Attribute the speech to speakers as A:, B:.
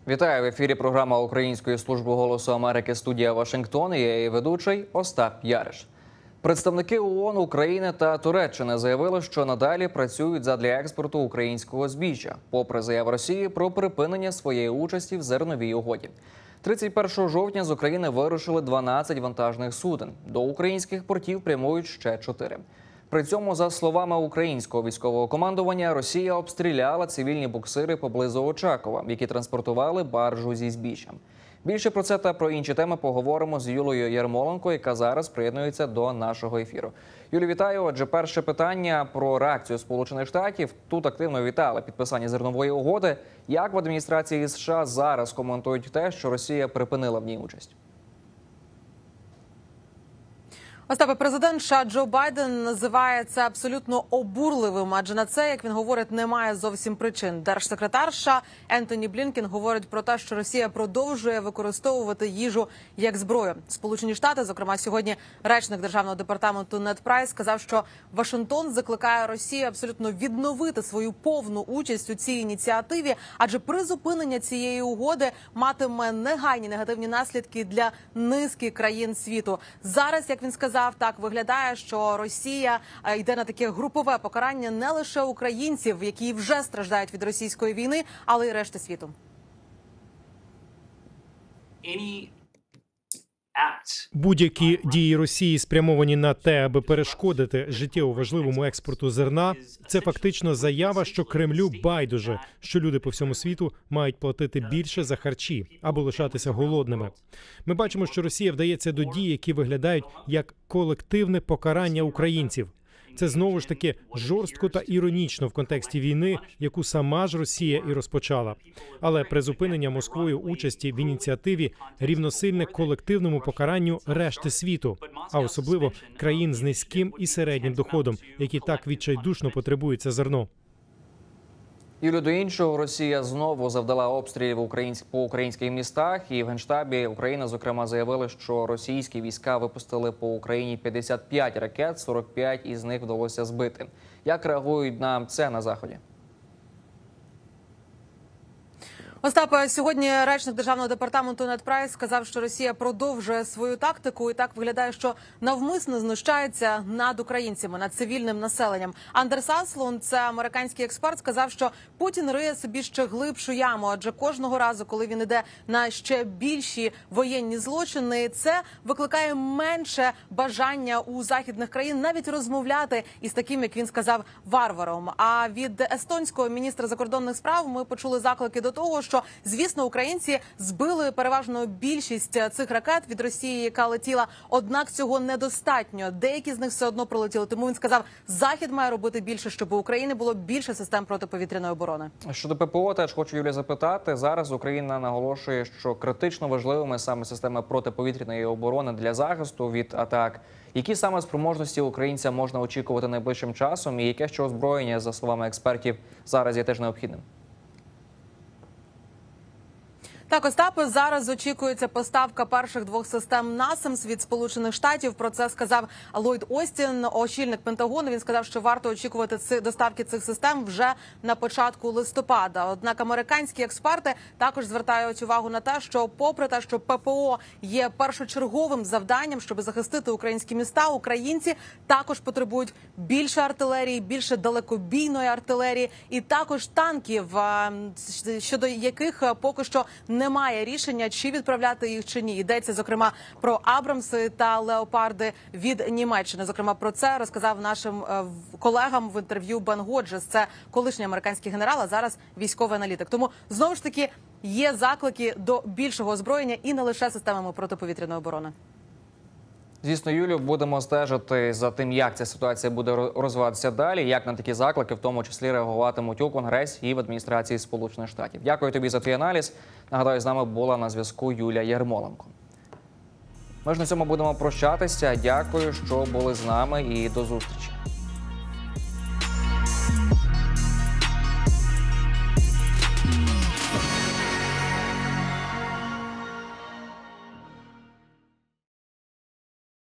A: Вітаю! В ефірі програма Української служби голосу Америки «Студія Вашингтон». Я її ведучий Остап Яриш. Представники ООН, України та Туреччини заявили, що надалі працюють задля експорту українського збіжжя, попри заяву Росії про припинення своєї участі в зерновій угоді. 31 жовтня з України вирушили 12 вантажних суден. До українських портів прямують ще 4. При цьому, за словами українського військового командування, Росія обстріляла цивільні буксири поблизу Очакова, які транспортували баржу зі збіжжям. Більше про це та про інші теми поговоримо з Юлією Ярмоленко, яка зараз приєднується до нашого ефіру. Юлі, вітаю. Отже, перше питання про реакцію Сполучених Штатів. Тут активно вітали підписання зернової угоди. Як в адміністрації США зараз коментують те, що Росія припинила в ній участь?
B: Остапе, президент США Джо Байден називає це абсолютно обурливим, адже на це, як він говорить, немає зовсім причин. Держсекретар США Ентоні Блінкен говорить про те, що Росія продовжує використовувати їжу як зброю. Сполучені Штати, зокрема сьогодні речник Державного департаменту Нед Прайс сказав, що Вашингтон закликає Росію абсолютно відновити свою повну участь у цій ініціативі, адже призупинення цієї угоди матиме негайні негативні наслідки для низки країн світу. Зараз, як він сказав, так виглядає, що Росія йде на таке групове покарання не лише українців, які вже страждають від російської війни, але й решти світу.
C: Будь-які дії Росії спрямовані на те, аби перешкодити життєво важливому експорту зерна, це фактично заява, що Кремлю байдуже, що люди по всьому світу мають платити більше за харчі або лишатися голодними. Ми бачимо, що Росія вдається до дій, які виглядають як колективне покарання українців. Це знову ж таки жорстко та іронічно в контексті війни, яку сама ж Росія і розпочала. Але призупинення Москвою участі в ініціативі рівносильне колективному покаранню решти світу, а особливо країн з низьким і середнім доходом, які так відчайдушно потребують це зерно.
A: Юлі, до іншого, Росія знову завдала обстрілів по українських містах. І в Генштабі України, зокрема, заявили, що російські війська випустили по Україні 55 ракет, 45 із них вдалося збити. Як реагують на це на Заході?
B: Остапе, сьогодні речник Державного департаменту Нед Прайс сказав, що Росія продовжує свою тактику і так виглядає, що навмисно знущається над українцями, над цивільним населенням. Андерс Аслунд, це американський експерт, сказав, що Путін риє собі ще глибшу яму, адже кожного разу, коли він іде на ще більші воєнні злочини, це викликає менше бажання у західних країн навіть розмовляти із таким, як він сказав, варваром. А від естонського міністра закордонних справ ми почули заклики до того, що, звісно, українці збили переважно більшість цих ракет від Росії, яка летіла, однак цього недостатньо. Деякі з них все одно пролетіли. Тому він сказав, Захід має робити більше, щоб у України було більше систем протиповітряної оборони.
A: Щодо ППО, теж хочу, Юлія, запитати. Зараз Україна наголошує, що критично важливими саме системи протиповітряної оборони для захисту від атак. Які саме спроможності українцям можна очікувати найближчим часом і яке ще озброєння, за словами експертів, зараз є теж необхідним?
B: Так, Остапе, зараз очікується поставка перших 2 систем НАСАМС від Сполучених Штатів. Про це сказав Ллойд Остін, очільник Пентагону. Він сказав, що варто очікувати доставки цих систем вже на початку листопада. Однак американські експерти також звертають увагу на те, що попри те, що ППО є першочерговим завданням, щоб захистити українські міста, українці також потребують більше артилерії, більше далекобійної артилерії і також танків, щодо яких поки що немає рішення, чи відправляти їх, чи ні. Йдеться, зокрема, про Абрамси та Леопарди від Німеччини. Зокрема, про це розказав нашим колегам в інтерв'ю Бен Годжес. Це колишній американський генерал, а зараз військовий аналітик. Тому, знову ж таки, є заклики до більшого озброєння і не лише системами протиповітряної оборони.
A: Звісно, Юлію, будемо стежити за тим, як ця ситуація буде розвиватися далі, як на такі заклики, в тому числі, реагуватимуть у Конгресі і в адміністрації Сполучених Штатів. Дякую тобі за твій аналіз. Нагадаю, з нами була на зв'язку Юлія Ярмоленко. Ми ж на цьому будемо прощатися. Дякую, що були з нами, і до зустрічі.